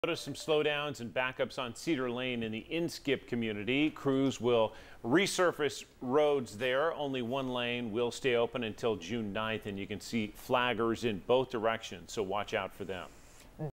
Notice some slowdowns and backups on Cedar Lane in the Inskip community. Crews will resurface roads there. Only one lane will stay open until June 9th, and you can see flaggers in both directions, so watch out for them.